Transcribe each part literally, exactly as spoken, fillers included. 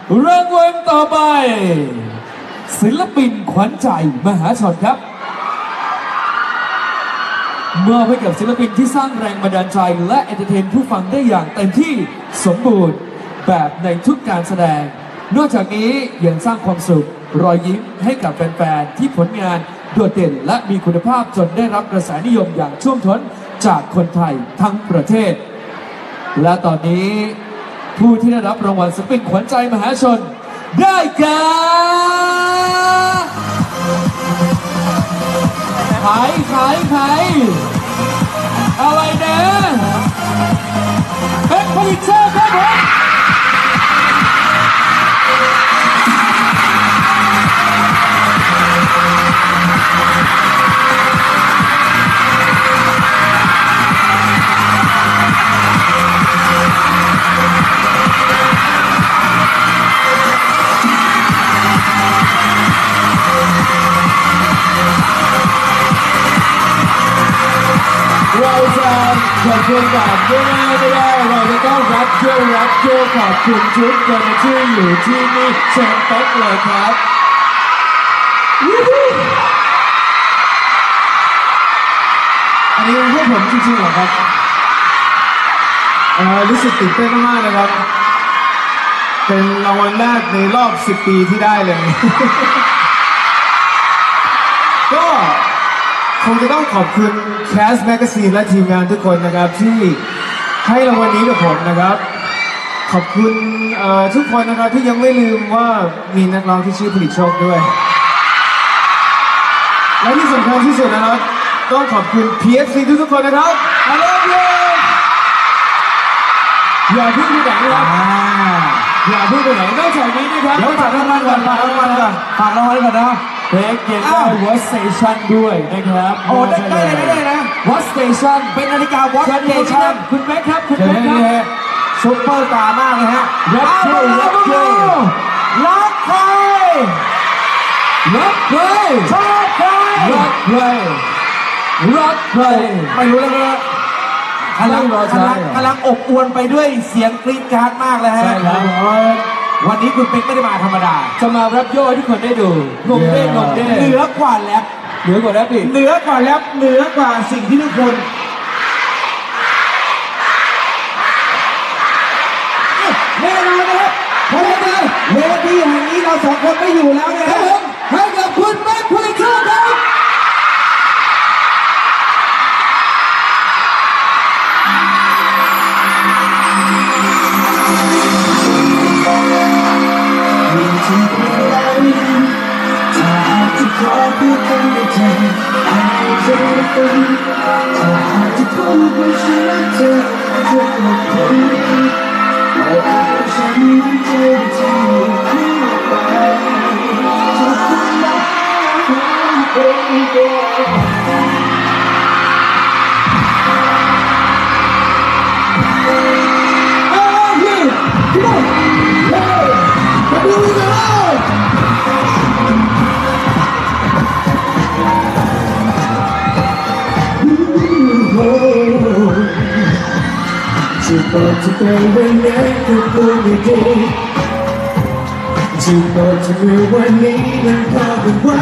รางวัลต่อไปศิลปินขวัญใจมหาชนครับมอบให้กับศิลปินที่สร้างแรงบันดาลใจและเอนเตอร์เทนผู้ฟังได้อย่างเต็มที่สมบูรณ์แบบในทุกการแสดงนอกจากนี้ยังสร้างความสุขรอยยิ้มให้กับแฟนๆที่ผลงานโดดเด่นและมีคุณภาพจนได้รับกระแสนิยมอย่างท่วมท้นจากคนไทยทั้งประเทศและตอนนี้ผู้ที่ได้รับรางวัลศิลปินขวัญใจมหาชนได้แก่ใครใครใครอะไรนะเป็นผลิตเช่ครับผมเราจะขอบคุณแบบง่ายๆไม่ได้เราจะต้องรับเชื่อรับเชื่อขอบคุณชุดกันที่อยู่ที่นี่เชิญเป๊กเลยครับอันนี้เป็นพวกผมจริงๆเหรอครับรู้สึกตื่นเต้นมากๆนะครับเป็นรางวัลแรกในรอบสิบปีที่ได้เลยก็คงจะต้องขอบคุณแคสแมกกาซีนและทีมงานทุกคนนะครับที่ให้รางวัลนี้กับผมนะครับขอบคุณทุกคนนะครับที่ยังไม่ลืมว่ามีนักร้องที่ชื่อผลิตโชคด้วยและที่สำคัญที่สุดนะครับต้องขอบคุณ พี เอฟ ซี ทุกๆคนนะครับ I love you อย่าเพิ่งไปไหนนะครับอย่าเพิ่งไปไหนนอกจากนี้นะครับเดี๋ยวฝากรางวัลก่อนฝากรางวัลก่อนฝากรางวัลก่อนนะเบรกเก็ตได้วอทสเตชันด้วยนะครับโอ้ได้ได้เลยได้นะวอทสเตชันเป็นนาฬิกาวอทสเตชันคุณแม็กครับคุณแม็กครับซุปเปอร์สตาร์มากเลยฮะรักใครรักใครรักใครรักใครชอบใครรักใครรักใครไม่รู้แล้วกำลังกำลังกำลังอบอวลไปด้วยเสียงกรี๊ดกราดมากเลยฮะใช่ครับวันนี้คุณเป็กไม่ได้มาธรรมดาจะมาแรปโย่ให้ทุกคนได้ดูงงเด้งงเด้เหนือกว่าแรปเหนือกว่าแรปอีกเหนือกว่าแรปเหนือกว่าสิ่งที่ทุกคนแน่นอนนะครับเพราะฉะนั้นเวทีแห่งนี้เราสองคนไม่อยู่แล้วนะครับผมให้กับคุณแม็กซ์ผลิตโชคครับขอพูดกันในใจให้เธอฟังถ้าหากจะพูดว่าฉันรักเธอเธอก็คงบอกว่าฉันรักเธอที่อยู่คู่ไปทุกคนรักเธอเป็นตัวจะบอกจะไปวันไหนก็พูดไม่ดีจะบอกจะรู้วันนี้มันพอเป็นวัน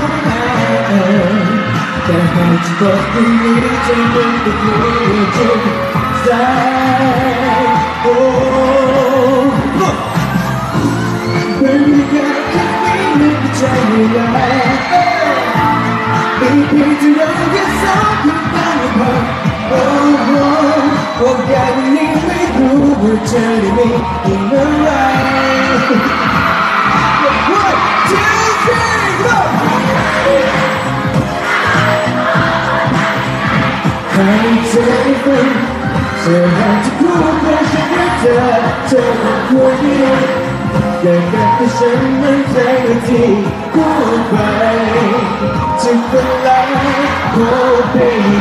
แต่หากจะบอกวันนี้จะมันก็กลัวว่าจะตายโอ้ Baby girl แค่นี้มันก็ใจไม่ได้ไม่เพียงจะเราแค่สองคนกันพอโอ้โหบอกอย่างนี้ไม่รู้ว่าเธอได้มีอีกเมื่อไร One two three go ให้เธอได้ฟังเธอหากจะพูดว่าฉันรักเธอเธอต้องควรที่อย่าเก็บให้ฉันมันใจที่พูดไปจะเป็นไรโอ้ baby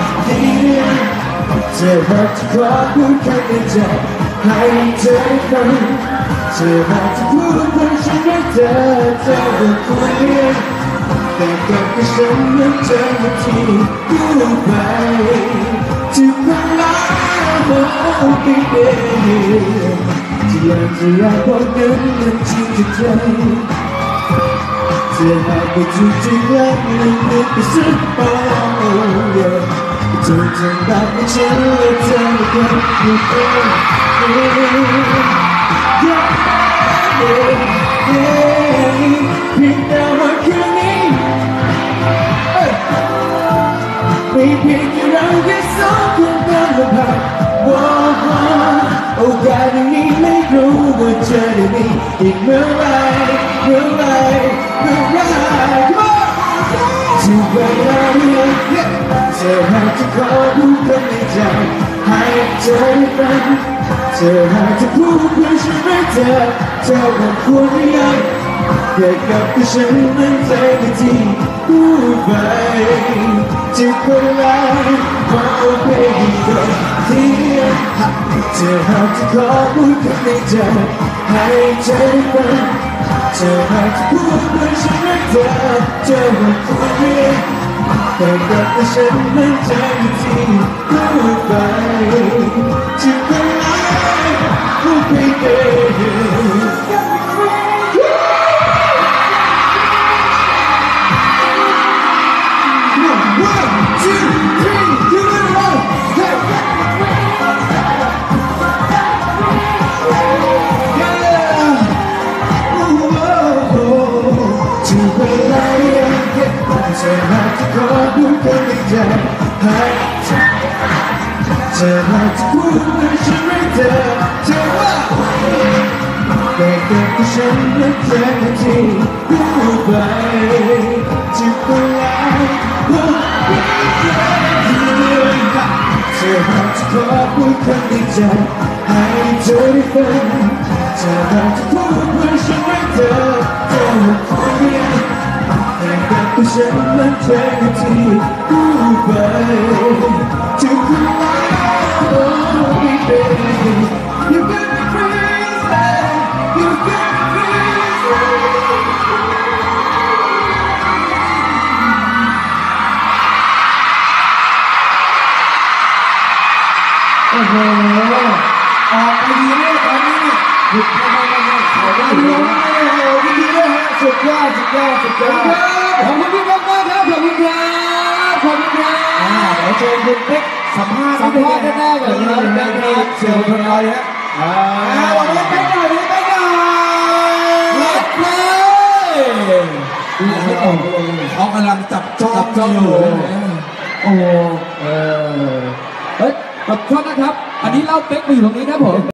เธอหากจะขอพูดข้างในใจให้เธอฟังเธอหากจะพูดว่าฉันรักเธอเธอก็ควรเรียนแต่เก็บให้ฉันมันใจที่พูดไปจะเป็นไรโอ้ baby จะอยากจะอยากบอกนั้นมันจริงใจจะหากว่าจริงๆแล้วมันไม่ไปสักปาโอ้ยจนจนแบบไม่ฉันและเธอก็ไม่เป็นเพียงแต่ว่าคืนนี้ไม่เพียงแค่เราแค่สองคนเดินลำพังโอกาสอย่างนี้ไม่รู้ว่าจะได้มีอีกเมื่อไรเมื่อไรเมื่อไรถึงเวลาเมื่อเธอหากจะขอพูดคำในใจให้เธอได้ฟังเธอหากจะพูดเพื่อฉันไม่เธอเธอก็ควรไม่ยังเกิดกับที่ฉันมันใจไม่ที่พูดไปจะคนละขอโอเคดีกว่าที่เธอหากจะขอพูดคำในใจให้เธอได้ฟังเธอหากจะพูดเพื่อฉันไม่เธอเธอก็ควรไม่ยังแต่กับที่ฉันมันใจไม่ที่พูดไปจะคนละโอเคดีเธอหากจะขอพูดคำในใจให้เธอหากจะพูดเพื่อฉันไม่เธอเธอว่าแต่เกิดที่ฉันรักเธอที่พูดไปจะเป็นไรพูดไปเธอหากจะขอพูดคำในใจให้เธอได้ฟังเธอหากจะพูดเพื่อฉันไม่เธอเธอพูดไปแต่ฉันมันเธอที่พูดไปจะพูดว่า oh baby you got me crazy you got me crazy โอ้โหออกไปดีเลยตอนนี้หยุดไม่ได้ไม่ได้ขอได้เลยโอ้โหดีเลยฮะสุดยอดสุดยอดสุดยอดขอบคุณพี่มากมากครับขอบคุณครับขอบคุณครับอ่าเดี๋ยวเชิญคุณเป๊กสัมภาษณ์สัมภาษณ์แน่ๆก่อนครับแน่ๆเชิญคนเราเลยฮะอ่าวันนี้เป๊กหน่อยนี่เป๊กหน่อยรับเลยเขากำลังจับจ้องจ้องอยู่โอ้โหเออเฮ้ยขอโทษนะครับ อันนี้เล่าเป๊กมาอยู่ตรงนี้ครับผม